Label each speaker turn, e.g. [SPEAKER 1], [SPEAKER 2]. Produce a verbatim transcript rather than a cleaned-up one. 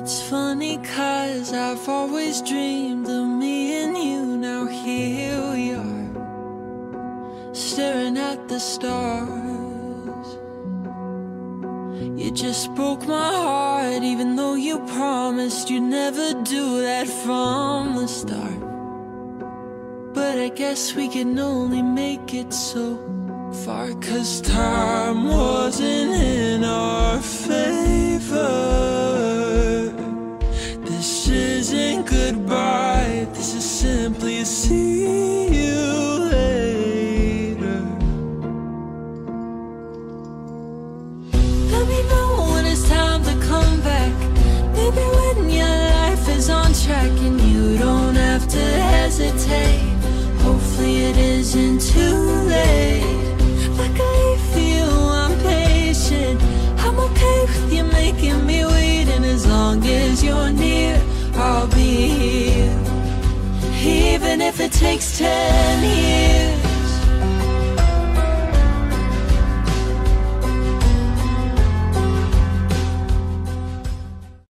[SPEAKER 1] It's funny cause I've always dreamed of me and you. Now here we are, staring at the stars. You just broke my heart, even though you promised you'd never do that from the start. But I guess we can only make it so far, cause time wasn't in our favor. This isn't goodbye, this is simply a see you later. Let me know when it's time to come back. Maybe when your life is on track and you don't have to hesitate. Hopefully it isn't too late. Like I feel I'm patient, I'm okay with you making me wait. And as long as you're near, I'll be here, even if it takes ten years.